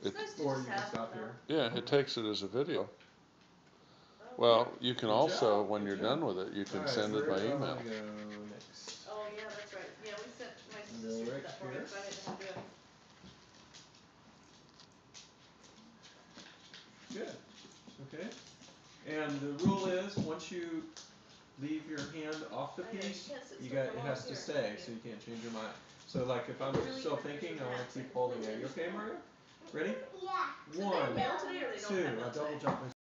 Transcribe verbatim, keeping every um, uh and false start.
It's nice to or you can stop here. Yeah, it takes it as a video. Oh, well, you can Good also, job. when Good you're job. done with it, you can All right, send it where by do I email. want to go next? Oh yeah, that's right. Yeah, we sent my I'll sister go did right that for me here. because I didn't know how to do it. Good. Okay. And the rule is, once you leave your hand off the I know, you piece, can't sit you so got for it long has to here, stay, can so you? you can't change your mind. So like if And I'm really still even if thinking, there's a I want nap, to I keep completely holding it. You okay, understand. Mario? Ready? Yeah. So they have One, mail today or they don't two, have mail I double today? jump